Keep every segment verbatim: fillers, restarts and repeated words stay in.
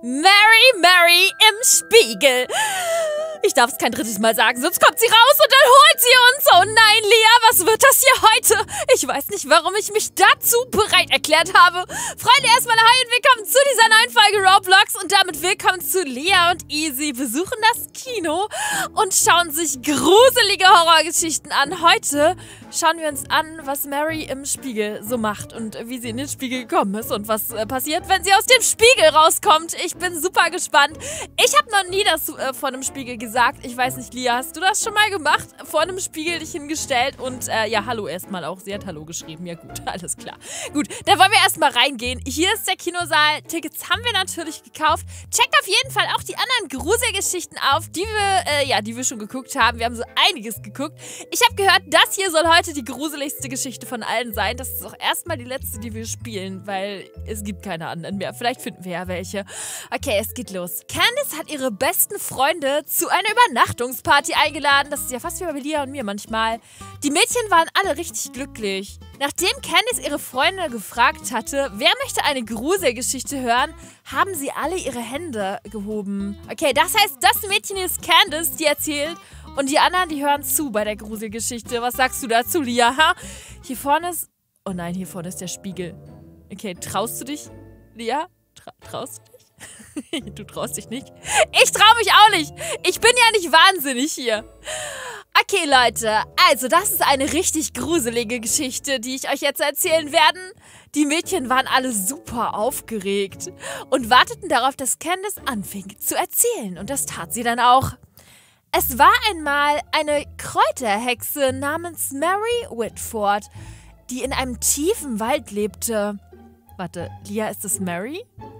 Mary, Mary im Spiegel. Ich darf es kein drittes Mal sagen, sonst kommt sie raus und dann holt sie uns. Oh nein, Lea, was wird das hier heute? Ich weiß nicht, warum ich mich dazu bereit erklärt habe. Freunde, erstmal hi und willkommen zu dieser neuen Folge Roblox und damit willkommen zu Lea und Easy. Besuchen das Kino und schauen sich gruselige Horrorgeschichten an. Heute schauen wir uns an, was Mary im Spiegel so macht und wie sie in den Spiegel gekommen ist und was äh, passiert, wenn sie aus dem Spiegel rauskommt. Ich bin super gespannt. Ich habe noch nie das äh, vor einem Spiegel gesagt. Ich weiß nicht, Lea, hast du das schon mal gemacht? Vor einem Spiegel dich hingestellt und äh, ja, hallo erstmal auch. Sie hat Hallo geschrieben. Ja gut, alles klar. Gut, dann wollen wir erstmal reingehen. Hier ist der Kinosaal. Tickets haben wir natürlich gekauft. Checkt auf jeden Fall auch die anderen Gruselgeschichten auf, die wir, äh, ja, die wir schon geguckt haben. Wir haben so einiges geguckt. Ich habe gehört, das hier soll heute die gruseligste Geschichte von allen sein. Das ist auch erstmal die letzte, die wir spielen, weil es gibt keine anderen mehr. Vielleicht finden wir ja welche. Okay, es geht los. Candice hat ihre besten Freunde zu einer Übernachtungsparty eingeladen. Das ist ja fast wie bei Lea und mir manchmal. Die Mädchen waren alle richtig glücklich. Nachdem Candice ihre Freunde gefragt hatte, wer möchte eine Gruselgeschichte hören, haben sie alle ihre Hände gehoben. Okay, das heißt, das Mädchen ist Candice, die erzählt. Und die anderen, die hören zu bei der Gruselgeschichte. Was sagst du dazu, Lea? Ha? Hier vorne ist... Oh nein, hier vorne ist der Spiegel. Okay, traust du dich, Lea? Tra traust du dich? Du traust dich nicht? Ich trau mich auch nicht. Ich bin ja nicht wahnsinnig hier. Okay, Leute. Also, das ist eine richtig gruselige Geschichte, die ich euch jetzt erzählen werde. Die Mädchen waren alle super aufgeregt und warteten darauf, dass Candice anfing zu erzählen. Und das tat sie dann auch. Es war einmal eine Kräuterhexe namens Mary Whitford, die in einem tiefen Wald lebte. Warte, Lea, ist das Mary?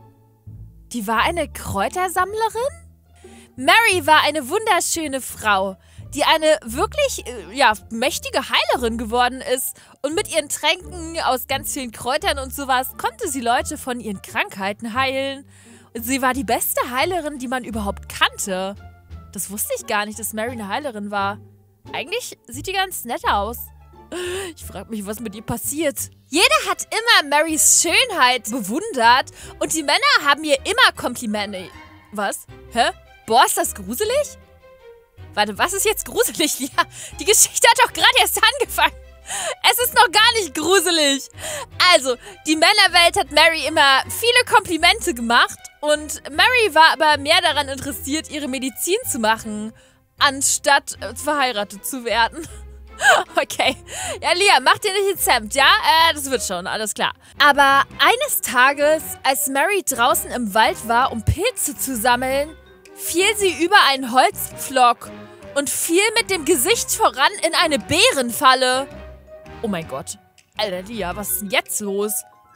Die war eine Kräutersammlerin? Mary war eine wunderschöne Frau, die eine wirklich, ja, mächtige Heilerin geworden ist. Und mit ihren Tränken aus ganz vielen Kräutern und sowas konnte sie Leute von ihren Krankheiten heilen. Und sie war die beste Heilerin, die man überhaupt kannte. Das wusste ich gar nicht, dass Mary eine Heilerin war. Eigentlich sieht die ganz nett aus. Ich frage mich, was mit ihr passiert. Jeder hat immer Marys Schönheit bewundert und die Männer haben ihr immer Komplimente. Was? Hä? Boah, ist das gruselig? Warte, was ist jetzt gruselig? Ja, die Geschichte hat doch gerade erst angefangen. Es ist noch gar nicht gruselig. Also, die Männerwelt hat Mary immer viele Komplimente gemacht und Mary war aber mehr daran interessiert, ihre Medizin zu machen, anstatt äh, verheiratet zu werden. Okay. Ja, Lea, mach dir nicht ins Hemd, ja? Äh, das wird schon, alles klar. Aber eines Tages, als Mary draußen im Wald war, um Pilze zu sammeln, fiel sie über einen Holzpflock und fiel mit dem Gesicht voran in eine Bärenfalle. Oh mein Gott. Alter, Lea, was ist denn jetzt los?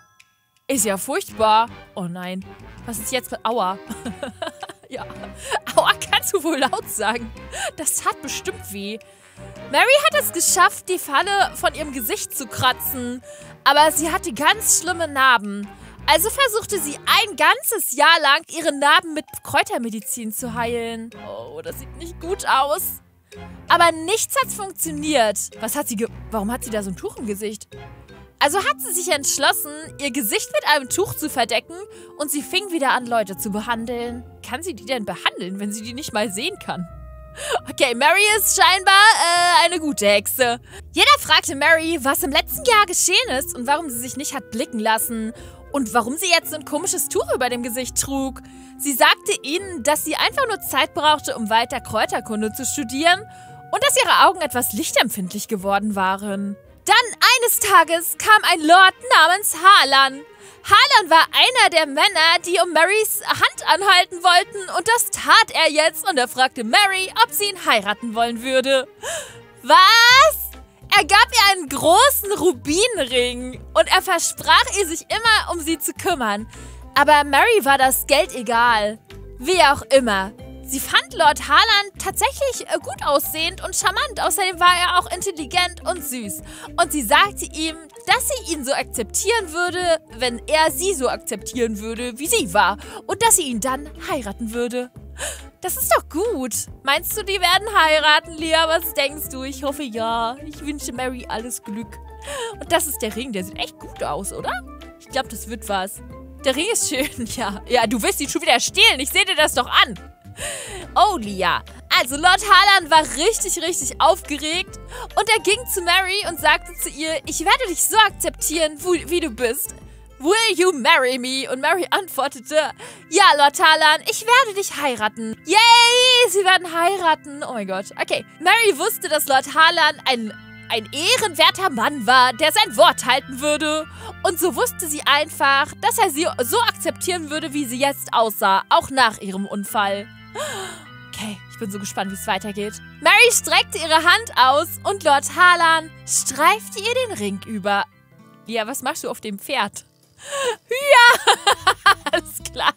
Ist ja furchtbar. Oh nein. Was ist jetzt mit... Aua. Ja. Aua, kannst du wohl laut sagen. Das tat bestimmt weh. Mary hat es geschafft, die Falle von ihrem Gesicht zu kratzen. Aber sie hatte ganz schlimme Narben. Also versuchte sie ein ganzes Jahr lang, ihre Narben mit Kräutermedizin zu heilen. Oh, das sieht nicht gut aus. Aber nichts hat funktioniert. Was hat sie ge... Warum hat sie da so ein Tuch im Gesicht? Also hat sie sich entschlossen, ihr Gesicht mit einem Tuch zu verdecken und sie fing wieder an, Leute zu behandeln. Kann sie die denn behandeln, wenn sie die nicht mal sehen kann? Okay, Mary ist scheinbar äh, eine gute Hexe. Jeder fragte Mary, was im letzten Jahr geschehen ist und warum sie sich nicht hat blicken lassen und warum sie jetzt so ein komisches Tuch über dem Gesicht trug. Sie sagte ihnen, dass sie einfach nur Zeit brauchte, um weiter Kräuterkunde zu studieren und dass ihre Augen etwas lichtempfindlich geworden waren. Dann eines Tages kam ein Lord namens Harlan. Harlan war einer der Männer, die um Marys Hand anhalten wollten und das tat er jetzt und er fragte Mary, ob sie ihn heiraten wollen würde. Was? Er gab ihr einen großen Rubinring und er versprach ihr, sich immer um sie zu kümmern. Aber Mary war das Geld egal. Wie auch immer. Sie fand Lord Harlan tatsächlich gut aussehend und charmant. Außerdem war er auch intelligent und süß. Und sie sagte ihm, dass sie ihn so akzeptieren würde, wenn er sie so akzeptieren würde, wie sie war. Und dass sie ihn dann heiraten würde. Das ist doch gut. Meinst du, die werden heiraten, Lea? Was denkst du? Ich hoffe, ja. Ich wünsche Mary alles Glück. Und das ist der Ring. Der sieht echt gut aus, oder? Ich glaube, das wird was. Der Ring ist schön, ja. Ja, du willst ihn schon wieder stehlen. Ich sehe dir das doch an. Oh, Lia. Also, Lord Harlan war richtig, richtig aufgeregt. Und er ging zu Mary und sagte zu ihr, ich werde dich so akzeptieren, wie du bist. Will you marry me? Und Mary antwortete, ja, Lord Harlan, ich werde dich heiraten. Yay, sie werden heiraten. Oh mein Gott. Okay. Mary wusste, dass Lord Harlan ein, ein ehrenwerter Mann war, der sein Wort halten würde. Und so wusste sie einfach, dass er sie so akzeptieren würde, wie sie jetzt aussah, auch nach ihrem Unfall. Okay, ich bin so gespannt, wie es weitergeht. Mary streckte ihre Hand aus und Lord Harlan streifte ihr den Ring über. Ja, was machst du auf dem Pferd? Ja, alles klar.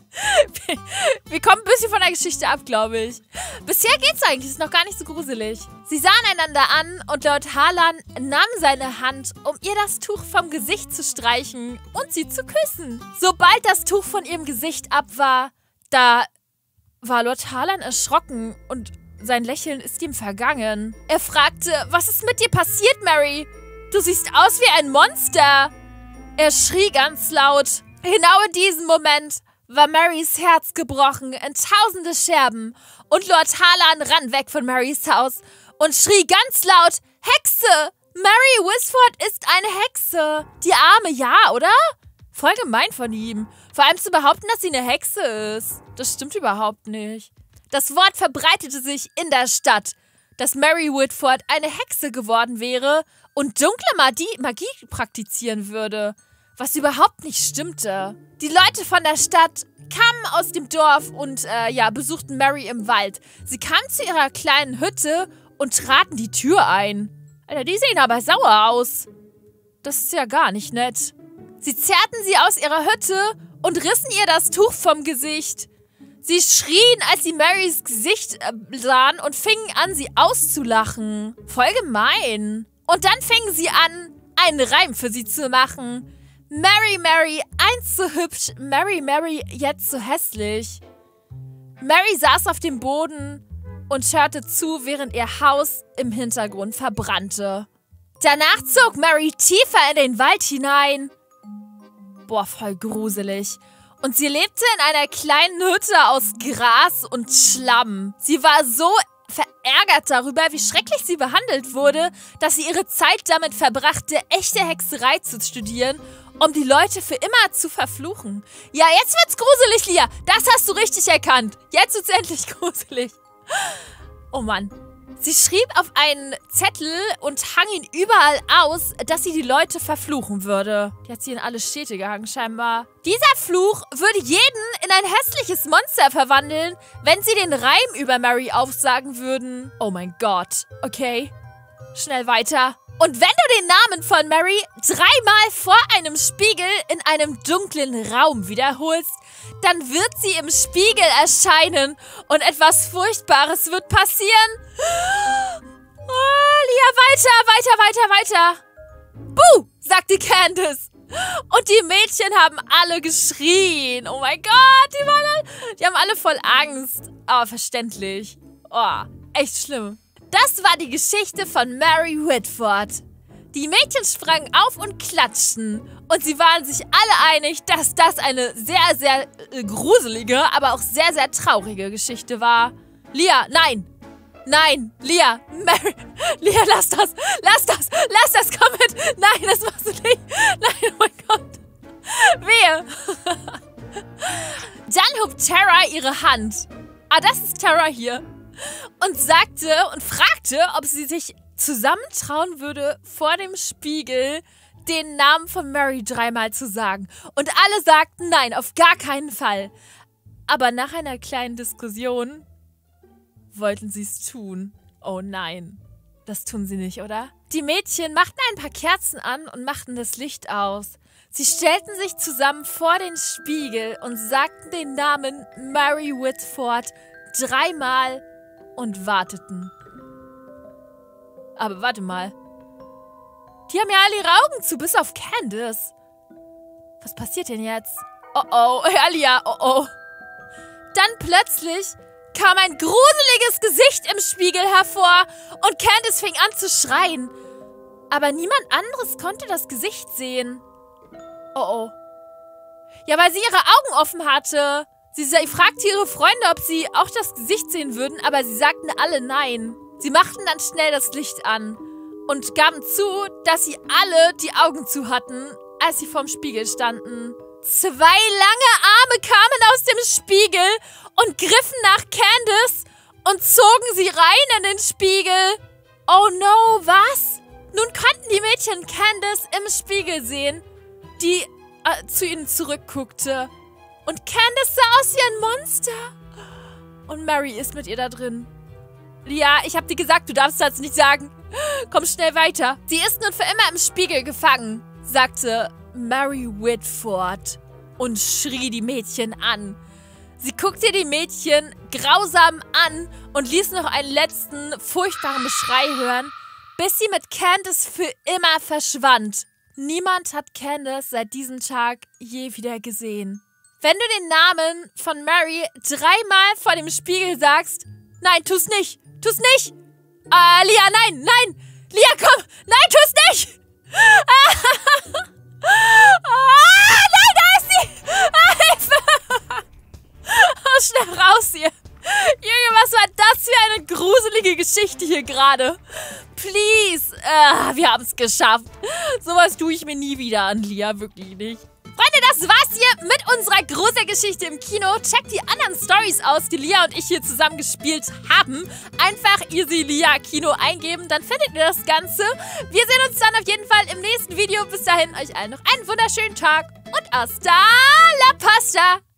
Wir, wir kommen ein bisschen von der Geschichte ab, glaube ich. Bisher geht's eigentlich, ist noch gar nicht so gruselig. Sie sahen einander an und Lord Harlan nahm seine Hand, um ihr das Tuch vom Gesicht zu streichen und sie zu küssen. Sobald das Tuch von ihrem Gesicht ab war, da war Lord Harlan erschrocken und sein Lächeln ist ihm vergangen. Er fragte, was ist mit dir passiert, Mary? Du siehst aus wie ein Monster. Er schrie ganz laut. Genau in diesem Moment war Marys Herz gebrochen in tausende Scherben und Lord Harlan rann weg von Marys Haus und schrie ganz laut, Hexe! Mary Whisford ist eine Hexe. Die Arme, ja, oder? Voll gemein von ihm. Vor allem zu behaupten, dass sie eine Hexe ist. Das stimmt überhaupt nicht. Das Wort verbreitete sich in der Stadt, dass Mary Whitford eine Hexe geworden wäre und dunkle Magie, Magie praktizieren würde. Was überhaupt nicht stimmte. Die Leute von der Stadt kamen aus dem Dorf und äh, ja, besuchten Mary im Wald. Sie kamen zu ihrer kleinen Hütte und traten die Tür ein. Alter, die sehen aber sauer aus. Das ist ja gar nicht nett. Sie zerrten sie aus ihrer Hütte und rissen ihr das Tuch vom Gesicht. Sie schrien, als sie Marys Gesicht äh, sahen und fingen an, sie auszulachen. Voll gemein. Und dann fingen sie an, einen Reim für sie zu machen. Mary, Mary, einst so hübsch, Mary, Mary, jetzt so hässlich. Mary saß auf dem Boden und hörte zu, während ihr Haus im Hintergrund verbrannte. Danach zog Mary tiefer in den Wald hinein. Boah, voll gruselig. Und sie lebte in einer kleinen Hütte aus Gras und Schlamm. Sie war so verärgert darüber, wie schrecklich sie behandelt wurde, dass sie ihre Zeit damit verbrachte, echte Hexerei zu studieren, um die Leute für immer zu verfluchen. Ja, jetzt wird's gruselig, Lia. Das hast du richtig erkannt. Jetzt wird's endlich gruselig. Oh Mann. Sie schrieb auf einen Zettel und hang ihn überall aus, dass sie die Leute verfluchen würde. Die hat sie in alle Städte gehangen, scheinbar. Dieser Fluch würde jeden in ein hässliches Monster verwandeln, wenn sie den Reim über Mary aufsagen würden. Oh mein Gott. Okay. Schnell weiter. Und wenn du den Namen von Mary dreimal vor einem Spiegel in einem dunklen Raum wiederholst, dann wird sie im Spiegel erscheinen und etwas Furchtbares wird passieren. Oh, Lia, weiter, weiter, weiter, weiter. Buh, sagte Candace. Und die Mädchen haben alle geschrien. Oh mein Gott, die, waren alle, die haben alle voll Angst. Aber verständlich. Oh, echt schlimm. Das war die Geschichte von Mary Whitford. Die Mädchen sprangen auf und klatschten. Und sie waren sich alle einig, dass das eine sehr, sehr äh, gruselige, aber auch sehr, sehr traurige Geschichte war. Lia, nein. Nein, Lia. Mary. Lia, lass das. Lass das. Lass das. Komm mit. Nein, das machst du nicht. Nein, oh mein Gott. Wehe. Dann hob Tara ihre Hand. Ah, das ist Tara hier. Und sagte und fragte, ob sie sich zusammentrauen würde, vor dem Spiegel den Namen von Mary dreimal zu sagen. Und alle sagten nein, auf gar keinen Fall. Aber nach einer kleinen Diskussion wollten sie es tun. Oh nein, das tun sie nicht, oder? Die Mädchen machten ein paar Kerzen an und machten das Licht aus. Sie stellten sich zusammen vor den Spiegel und sagten den Namen Mary Whitford dreimal und warteten. Aber warte mal. Die haben ja alle ihre Augen zu, bis auf Candace. Was passiert denn jetzt? Oh oh, Alia, oh oh. Dann plötzlich kam ein gruseliges Gesicht im Spiegel hervor und Candace fing an zu schreien. Aber niemand anderes konnte das Gesicht sehen. Oh oh. Ja, weil sie ihre Augen offen hatte. Sie fragte ihre Freunde, ob sie auch das Gesicht sehen würden, aber sie sagten alle nein. Sie machten dann schnell das Licht an und gaben zu, dass sie alle die Augen zu hatten, als sie vorm Spiegel standen. Zwei lange Arme kamen aus dem Spiegel und griffen nach Candace und zogen sie rein in den Spiegel. Oh no, was? Nun konnten die Mädchen Candace im Spiegel sehen, die äh, zu ihnen zurückguckte. Und Candace sah aus wie ein Monster. Und Mary ist mit ihr da drin. Lia, ich hab dir gesagt, du darfst das nicht sagen. Komm schnell weiter. Sie ist nun für immer im Spiegel gefangen, sagte Mary Whitford und schrie die Mädchen an. Sie guckte die Mädchen grausam an und ließ noch einen letzten furchtbaren Schrei hören, bis sie mit Candace für immer verschwand. Niemand hat Candace seit diesem Tag je wieder gesehen. Wenn du den Namen von Mary dreimal vor dem Spiegel sagst, nein, tu's nicht, tu's nicht. Ah, Lia, nein, nein. Lia, komm, nein, tu's nicht. Ah, ah, nein, da ist sie. Ah, Hilfe. Oh, schnell raus hier. Junge, was war das für eine gruselige Geschichte hier gerade? Please. Ah, wir haben es geschafft. Sowas tue ich mir nie wieder an, Lia, wirklich nicht. Freunde, das war's hier mit unserer Gruselgeschichte im Kino. Checkt die anderen Stories aus, die Lia und ich hier zusammen gespielt haben. Einfach Easy Lia Kino eingeben, dann findet ihr das Ganze. Wir sehen uns dann auf jeden Fall im nächsten Video. Bis dahin, euch allen noch einen wunderschönen Tag und hasta la pasta!